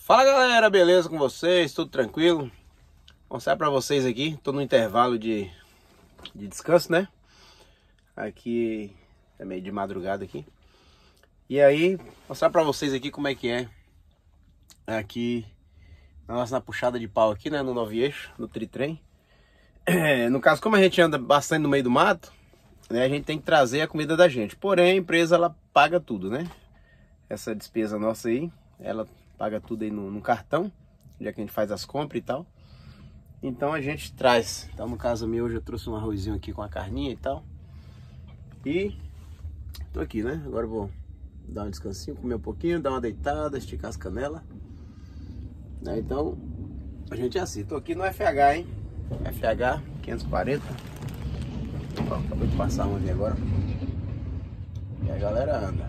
Fala galera, beleza com vocês? Tudo tranquilo? Vou mostrar pra vocês aqui, tô no intervalo de descanso, né? Aqui é meio de madrugada aqui. E aí, mostrar pra vocês aqui como é que é aqui na puxada de pau aqui, né? No 9 eixo, no tritrem. No caso, como a gente anda bastante no meio do mato, né? A gente tem que trazer a comida da gente. Porém, a empresa, ela paga tudo, né? Essa despesa nossa aí, ela paga tudo aí no cartão, já que a gente faz as compras e tal. Então a gente traz. Então no caso meu, hoje eu trouxe um arrozinho aqui com a carninha e tal. E tô aqui, né? Agora eu vou dar um descansinho, comer um pouquinho, dar uma deitada, esticar as canelas, né? Então a gente é assim. Tô aqui no FH, hein? FH 540. Ó, acabou de passar um ali agora. E a galera anda.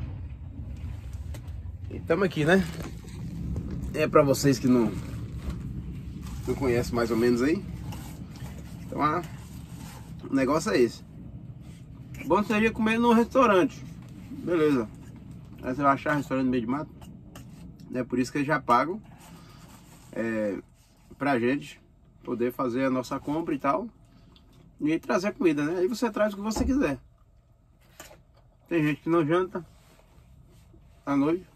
E tamo aqui, né? É pra vocês que não conhecem mais ou menos aí. Então o negócio é esse. Bom seria comer num restaurante. Beleza. Aí você vai achar restaurante no meio de mato. É por isso que eles já pagam pra gente poder fazer a nossa compra e tal. E aí trazer a comida, né? Aí você traz o que você quiser. Tem gente que não janta à noite.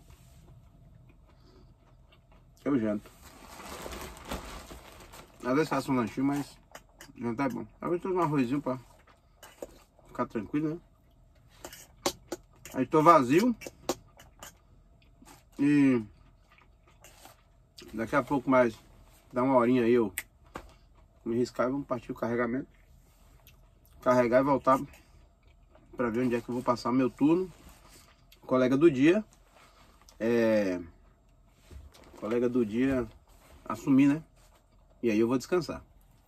Eu janto. Às vezes faço um lanchinho, mas jantar é bom. Agora eu tô um arrozinho pra ficar tranquilo, né? Aí tô vazio. E daqui a pouco mais, dá uma horinha aí eu me riscar e vamos partir o carregamento. Carregar e voltar pra ver onde é que eu vou passar o meu turno. Colega do dia. Colega do dia assumir, né? E aí eu vou descansar.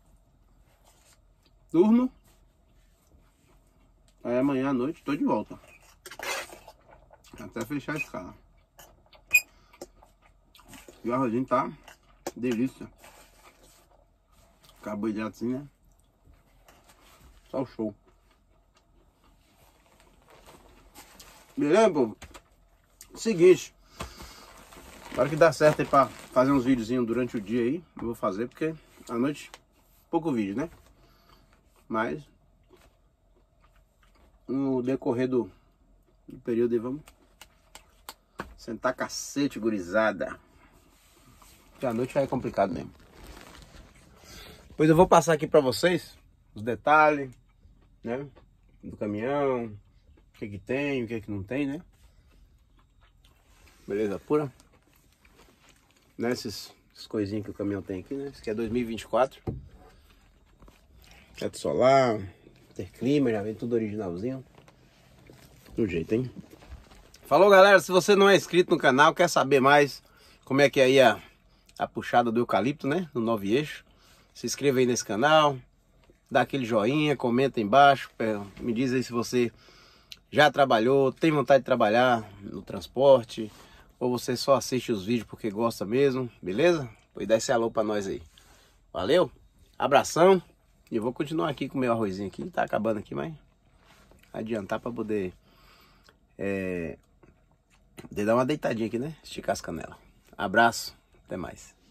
Durmo. Aí amanhã à noite tô de volta. Até fechar a escala. E o arrozinho tá delícia. Carboidratozinho, né? Só o show. Beleza, pô? Seguinte. Agora que dá certo aí pra fazer uns videozinhos durante o dia aí, eu vou fazer, porque à noite, pouco vídeo, né? Mas no decorrer do período aí, vamos sentar cacete, gurizada. Porque à noite já é complicado mesmo. Depois eu vou passar aqui pra vocês os detalhes, né? Do caminhão, o que que tem, o que que não tem, né? Beleza pura? Essas coisinhas que o caminhão tem aqui, né? Esse aqui é 2024. Teto solar, interclima, já vem tudo originalzinho. Do jeito, hein? Falou, galera, se você não é inscrito no canal, quer saber mais como é que é aí a puxada do eucalipto, né? No 9 eixo. Se inscreva aí nesse canal, dá aquele joinha, comenta aí embaixo, me diz aí se você já trabalhou, tem vontade de trabalhar no transporte, ou você só assiste os vídeos porque gosta mesmo, beleza? Pois dá esse alô pra nós aí. Valeu, abração. E eu vou continuar aqui com o meu arrozinho aqui. Tá acabando aqui, mas adiantar pra poder dar uma deitadinha aqui, né? Esticar as canelas. Abraço, até mais.